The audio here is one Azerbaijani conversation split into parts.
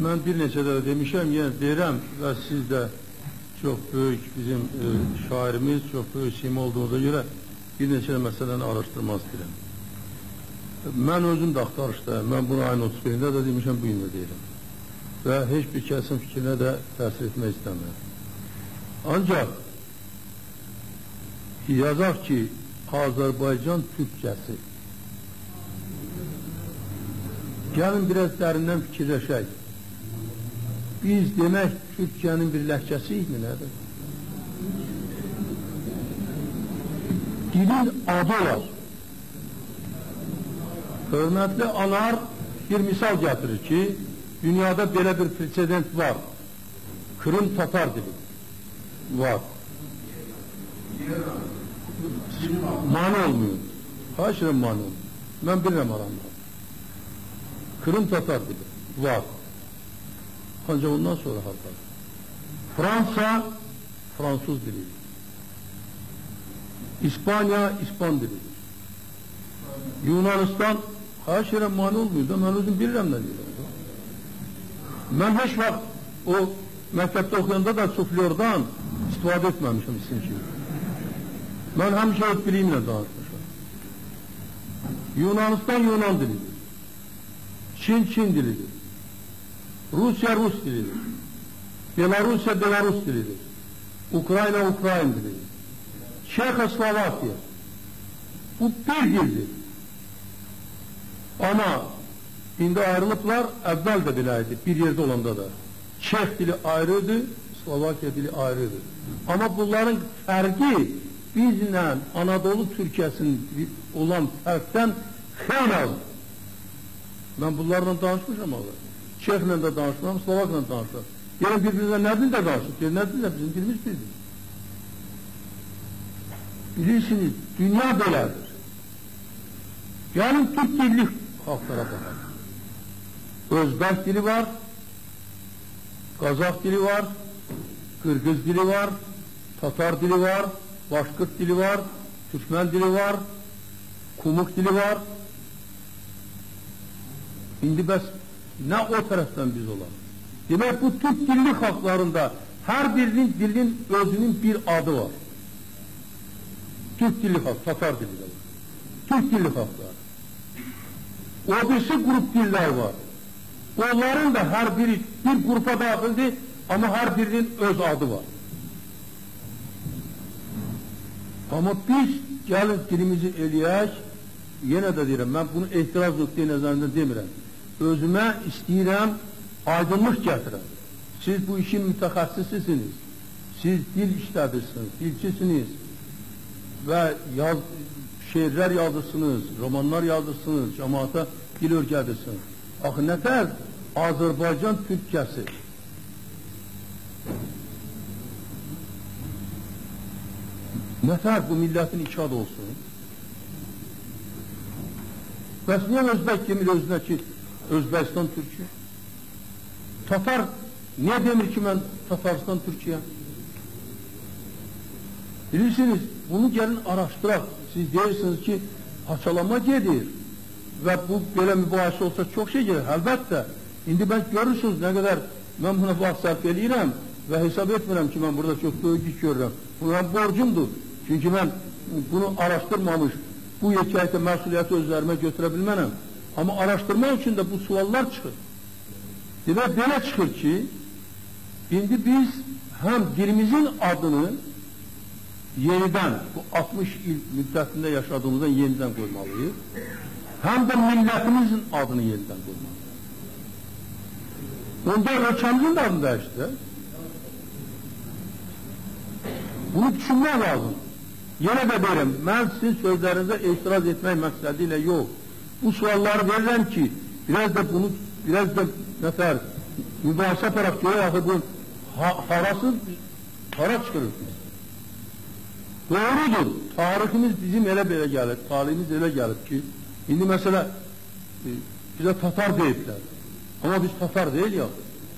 Mən bir neçə də demişəm, yenə deyirəm və siz də çox böyük bizim şairimiz, çox böyük sima olduğunuza görə bir neçə məsələni araşdırmaq istəyirəm. Mən özüm də axtarışdayım, mən bunu ayın 31-də də demişəm, bu gün də deyirəm. Və heç bir kəsin fikrinə də təsir etmək istəmirəm. Ancaq yazaq ki, Azərbaycan Türkçəsi. Gəlin biraz dərindən fikirləşək. Biz demək Türkçənin bir ləhcəsiyik mi, nədir? Dilin adı olar. Hörmətli anar bir misal gətirir ki, dünyada belə bir presedent var. Kırım Tatar dili var. Mani olmuyor. Haşirən mani olmuyor. Mən bilməm aramda. Kırım Tatar dili var. Ancaq ondan sonra halklar. Fransa, Fransız dilidir. İspanya, İspan dilidir. Yunanistan, haşirən mani olmuyor da mən özüm bilirəm nə deyirəm. Mən heç vaxt o məktəbdə oxuyanda da suflördən istifadə etməmişim isim kimi. Mən həmişə öz bilimlə danışmışam. Yunanistan Yunan dilidir. Çin Çin dilidir. Rusya Rus dilidir. Belarusya Belarus dilidir. Ukrayna Ukrayna dilidir. Çekoslovakya. Bu bir dildir. Ama indi ayrılıblar, əvvəl də belədir, bir yerdə olanda da. Çek dili ayrıdır, Slovakya dili ayrıdır. Ama bunların fərqi bizlə Anadolu Türkiyəsinin olan fərqdən xeyli azdır. Mən bunlarla danışmışam ağır. Çeklə də danışmam, Slovakla danışmam. Yəni bir-birinə nə dildə danışır? Nə dildə bizim dilimiz bildir. Bilirsiniz, dünya belədir. Yəni Türk dilli xalqlara baxar. Özbək dili var, Qazaq dili var, Qırğız dili var, Tatar dili var, Başqırt dili var, Türkmen dili var, Kumuk dili var. İndi bəs nə o tərəfdən biz olalım? Demək bu Türk dilli xalqlarında hər birinin dilinin özünün bir adı var. Türk dilli xalq, Tatar dili də var. Türk dilli xalqlar. O birisi grup diller var. Onların da her biri bir grupa dahildir ama her birinin öz adı var. Ama biz gelin dilimizi eləyək, yenə də deyirəm, mən bunu ehtiraz nöqteyi nəzərində demirəm. Özümə istəyirəm, aydınlıq gətirəm. Siz bu işin mütəxəssisisiniz. Siz dil işlədirsiniz, dilçisiniz və şeirlər yazırsınız, romanlar yazırsınız, cəmaata dil örgədirsiniz. Axı nətər Azərbaycan Türkçəsi? Nətər bu millətin ikad olsun? Bəs niyə Özbək demir özünə ki, Özbəkistan Türkçü? Tatar niyə demir ki, mən Tataristan Türkçüyəm? Bilirsiniz, bunu gəlin araşdıraq. Siz deyirsiniz ki, haçalama gedir və bu belə mübahisə olsa çox şey gedir. Əlbəttə, indi mən görürsünüz nə qədər mən buna vaxt sərf edirəm və hesab etmirəm ki, mən burada çox böyük iş görürəm. Bu mənim borcumdur. Çünki mən bunu araşdırmamış, bu yekəlikdə məsuliyyəti özlərimə götürə bilmənəm. Amma araşdırmaq üçün də bu suallar çıxır. Demək, belə çıxır ki, indi biz həm dilimizin adını yeniden, bu 60 il müddətində yaşadığımızdan yeniden qoymalıyıq. Həm də millətimizin adını yeniden qoymalıyıq. Onda ölkəmizin adını dəyişdir. Bunu düşünmək lazım. Yenə də deyirəm, mən sizin sözlərinizə etiraz etmək məqsədi ilə yox. Bu sualları verirəm ki, biraz da bunu, biraz da nəfər, mübahisə aparaq görək, axı bu harası, hara çıxırırsınız? Doğrudur, tariximiz bizim elə belə gəlib, talihimiz elə gəlib ki, indi məsələ bizə Tatar deyiblər, amma biz Tatar deyil ya.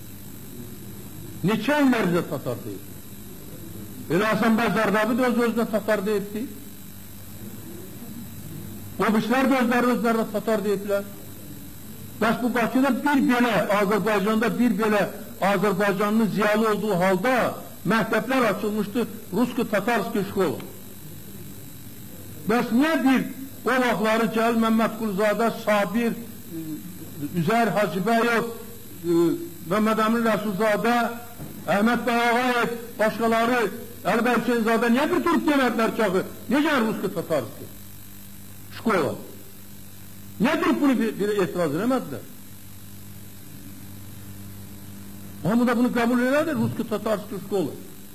Neçə illər bizə Tatar deyib? Elə Hasan bəy Zardabi də öz-özünə Tatar deyibdi. O bizlər də özlərinə Tatar deyiblər. Bəs bu Bakıda bir belə, Azərbaycanda bir belə Azərbaycanlı ziyalı olduğu halda məktəblər açılmışdı Rusko-Tatarski şkola. Bəs niyə bir o vaxtları Cəlil Məmmədquluzadə, Sabir, Üzər Hacıbəyev, Məhəmməd Əmin Rəsulzadə, Əhməd Bağağayev, başqaları, Əlibəy Hüseynzadə niyə bir durub demədilər ki, necə Rusko-Tatarski şkola? Niyə durub bunu bir etiraz eləmədilər? Hamı da bunu qəbul elədir, Rusko-Tatarski şkola.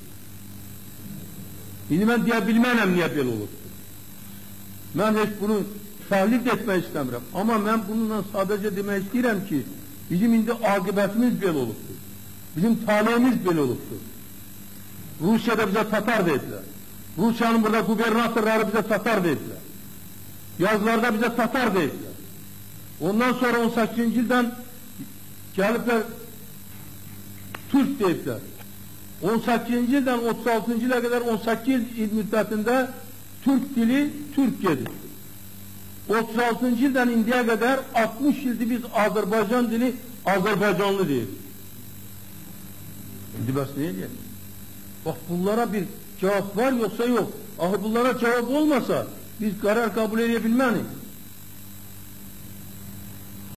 İndi mən deyə bilmənəm niyə belə olur. Mən heç bunu təhlil etmək istəmirəm. Amma mən bununla sadəcə demək istəyirəm ki, bizim indi aqibətimiz belə olubdur. Bizim talihimiz belə olubdur. Rusiyada bizə Tatar dedilər. Rusiyanın burada gubernatorları bizə Tatar dedilər. Yazılarda bizə Tatar dedilər. Ondan sonra 18-ci ildən gəliblər Türk deyiblər. 18-ci ildən 36-cı ilə qədər 18 il müddətində Türk dili Türkiye'dir. 36-cı ildən indiyə qədər 60 ildir biz Azərbaycan dili Azərbaycanlı deyil. İndi bəs nə edəyək? Bax bunlara bir cevap var yoksa yok. Ahı bunlara cevap olmasa biz karar kabul edebilmeliyiz.